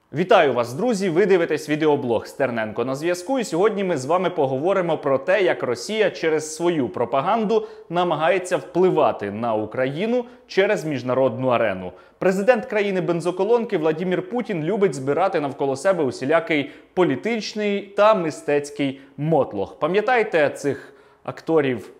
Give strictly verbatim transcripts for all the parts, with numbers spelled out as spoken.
Вітаю вас, друзі! Ви дивитесь відеоблог Стерненко на зв'язку, і сьогодні ми з вами поговоримо про те, як Росія через свою пропаганду намагається впливати на Україну через міжнародну арену. Президент країни-бензоколонки Владимир Путін любить збирати навколо себе усілякий політичний та мистецький мотлох. Пам'ятаєте цих акторів,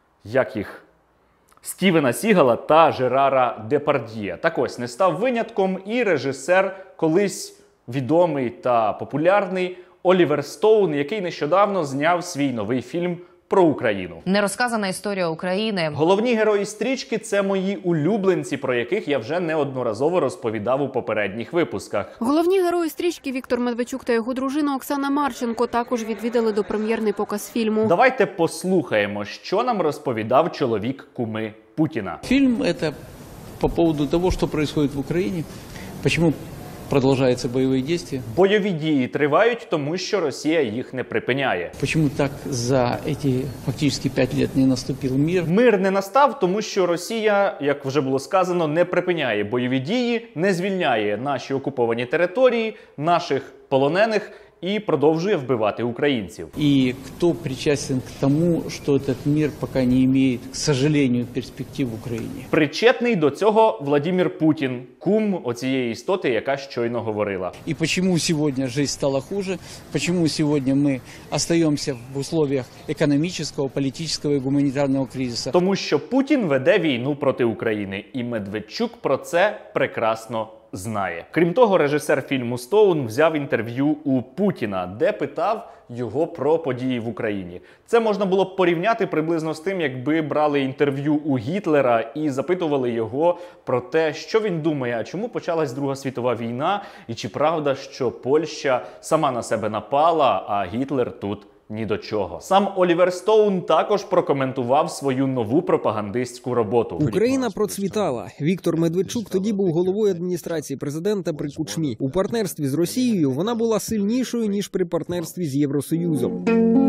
як їх? Стівена Сігала та Жерара Депардьє. Так ось, не став винятком і режисер, колись відомий та популярний Олівер Стоун, який нещодавно зняв свій новий фільм про Україну. Нерозказана історія України. Головні герої стрічки – це мої улюбленці, про яких я вже неодноразово розповідав у попередніх випусках. Головні герої стрічки Віктор Медведчук та його дружина Оксана Марченко також відвідали допрем'єрний показ фільму. Давайте послухаємо, що нам розповідав чоловік куми Путіна. Фильм – это по поводу того, что происходит в Украине, почему продолжаются боевые действия. Бойові дії тривають, тому що Росія їх не припиняє. Почему так за эти фактически пять лет не наступил мир? Мир не настав, тому що Росія, як вже було сказано, не припиняє бойові дії, не звільняє наші окуповані території, наших полонених і продовжує вбивати українців. И кто причастен к тому, что этот мир пока не имеет, к сожалению, перспектив в Украине? Причетний до цього Владимир Путін, кум оцієї істоти, яка щойно говорила. И почему сегодня жизнь стала хуже? Почему сегодня мы остаемся в условиях экономического, политического и гуманитарного кризиса? Тому що Путін веде війну проти України, і Медведчук про це прекрасно знає. Крім того, режисер фільму Стоун взяв інтерв'ю у Путіна, де питав його про події в Україні. Це можна було б порівняти приблизно з тим, якби брали інтерв'ю у Гітлера і запитували його про те, що він думає, а чому почалась Друга світова війна, і чи правда, що Польща сама на себе напала, а Гітлер тут ні до чого. Сам Олівер Стоун також прокоментував свою нову пропагандистську роботу. Україна процвітала. Віктор Медведчук тоді був головою адміністрації президента при Кучмі. У партнерстві з Росією вона була сильнішою, ніж при партнерстві з Євросоюзом.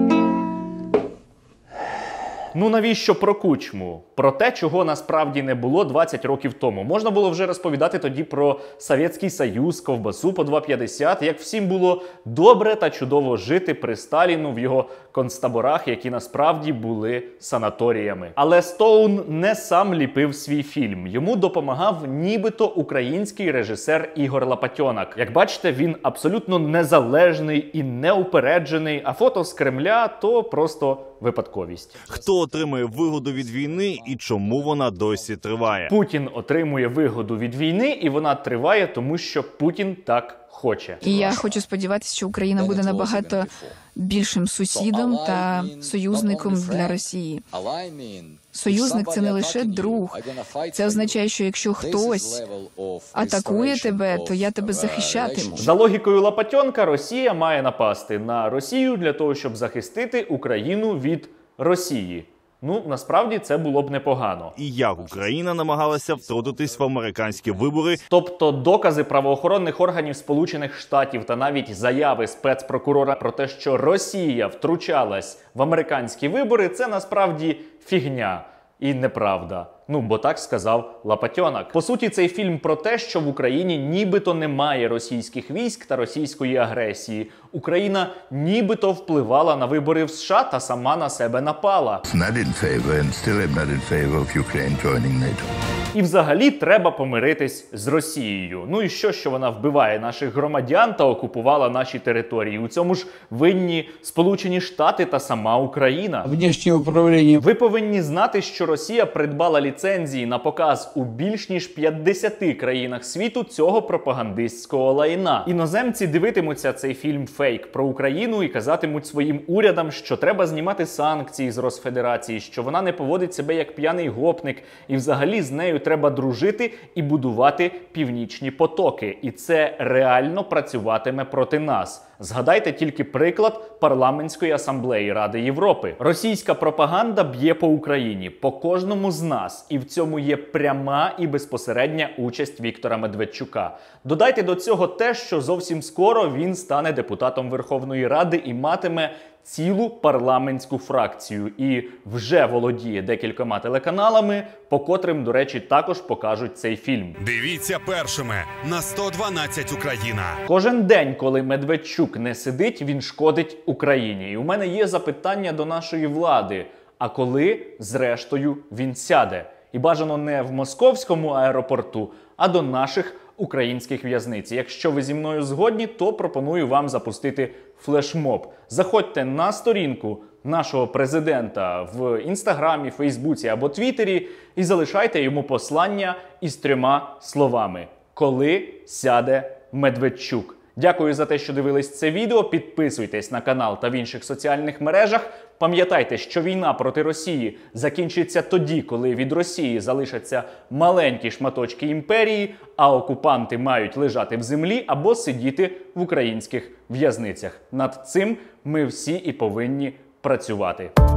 Ну навіщо про Кучму? Про те, чого насправді не було двадцять років тому. Можна було вже розповідати тоді про Совєтський Союз, ковбасу по два п'ятдесят, як всім було добре та чудово жити при Сталіну в його концтаборах, які насправді були санаторіями. Але Стоун не сам ліпив свій фільм. Йому допомагав нібито український режисер Ігор Лопатьонок. Як бачите, він абсолютно незалежний і неупереджений, а фото з Кремля – то просто випадковість. Хто отримує вигоду від війни і чому вона досі триває? Путін отримує вигоду від війни, і вона триває, тому що Путін так хоче. І я хочу сподіватися, що Україна буде набагато більшим сусідом та союзником для Росії. Союзник – це не лише друг. Це означає, що якщо хтось атакує тебе, то я тебе захищатиму. За логікою Лопатьонка, Росія має напасти на Росію для того, щоб захистити Україну від Росії. Ну, насправді, це було б непогано. І як Україна намагалася втрутитись в американські вибори. Тобто докази правоохоронних органів Сполучених Штатів та навіть заяви спецпрокурора про те, що Росія втручалась в американські вибори, це насправді фігня і неправда. Ну, бо так сказав Лопатьонок. По суті, цей фільм про те, що в Україні нібито немає російських військ та російської агресії. Україна нібито впливала на вибори в США та сама на себе напала. І взагалі треба помиритись з Росією. Ну і що, що вона вбиває наших громадян та окупувала наші території? У цьому ж винні Сполучені Штати та сама Україна. Внешнее управление. Ви повинні знати, що Росія придбала ліцензії на показ у більш ніж п'ятдесяти країнах світу цього пропагандистського лайна. Іноземці дивитимуться цей фільм «Фейк» про Україну і казатимуть своїм урядам, що треба знімати санкції з Росфедерації, що вона не поводить себе як п'яний гопник, і взагалі з нею треба дружити і будувати північні потоки. І це реально працюватиме проти нас. Згадайте тільки приклад парламентської асамблеї Ради Європи. Російська пропаганда б'є по Україні, по кожному з нас, і в цьому є пряма і безпосередня участь Віктора Медведчука. Додайте до цього те, що зовсім скоро він стане депутатом Верховної Ради і матиме цілу парламентську фракцію і вже володіє декількома телеканалами, по котрим, до речі, також покажуть цей фільм. Дивіться першими на сто дванадцять Україна. Кожен день, коли Медведчук не сидить, він шкодить Україні. І у мене є запитання до нашої влади. А коли, зрештою, він сяде? І бажано не в московському аеропорту, а до наших українських в'язниць. Якщо ви зі мною згодні, то пропоную вам запустити флешмоб. Заходьте на сторінку нашого президента в Інстаграмі, Фейсбуці або Твіттері і залишайте йому послання із трьома словами: «Коли сяде Медведчук?». Дякую за те, що дивились це відео. Підписуйтесь на канал та в інших соціальних мережах. Пам'ятайте, що війна проти Росії закінчиться тоді, коли від Росії залишаться маленькі шматочки імперії, а окупанти мають лежати в землі або сидіти в українських в'язницях. Над цим ми всі і повинні працювати.